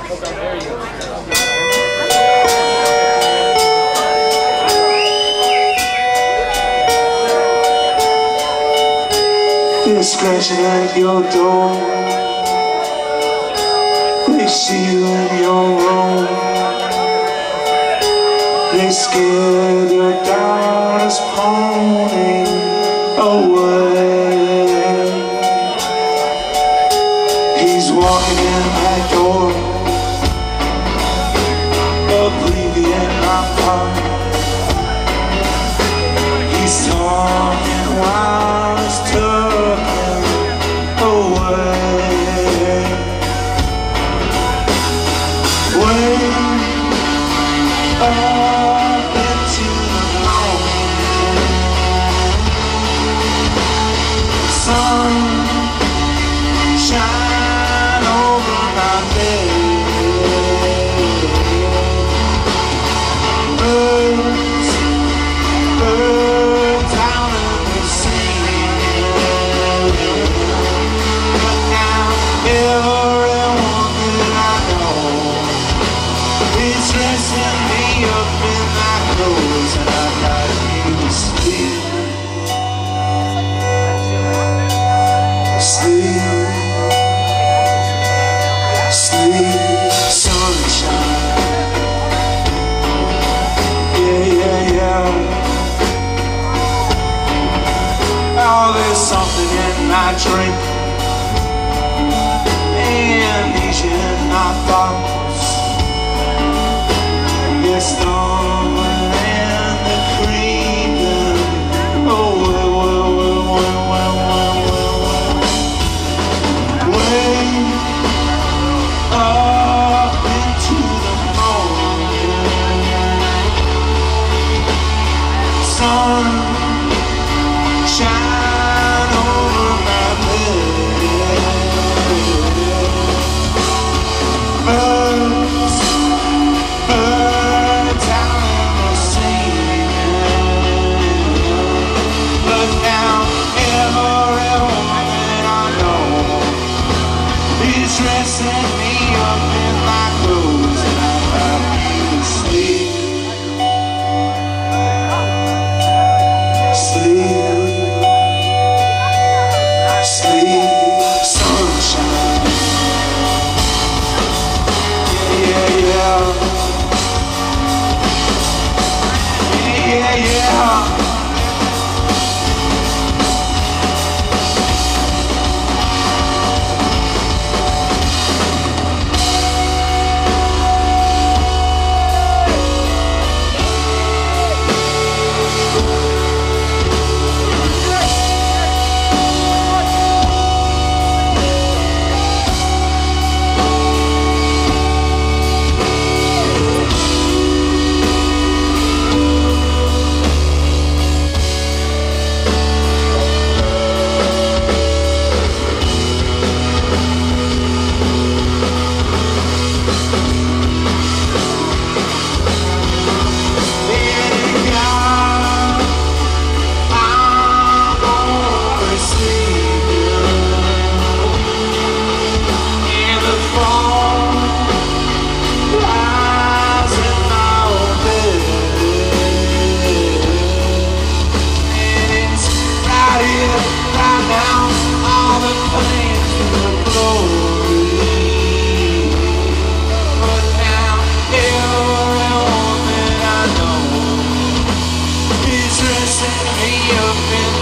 They're scratching at your door. They see you in your room. They scare their daughter's pony away. He's walking in that door, oblivion my heart. He's talking while he's tucking away. Way up into the morning, sun shine over my bed. Birds out in the sea. But now everyone that I know is dressing me up in my clothes, and I'd like you to sleep, sleep, sunshine. Yeah. Oh, there's something in my drink, amnesia in my thoughts. They're stumbling and they're creeping. Way up into the morning, sun shine over my bed. Birds out in the sea. But now everyone that I know is dressing me up in my clothes, and I'd like you to sleep, sunshine. Yeah. Dressing me up in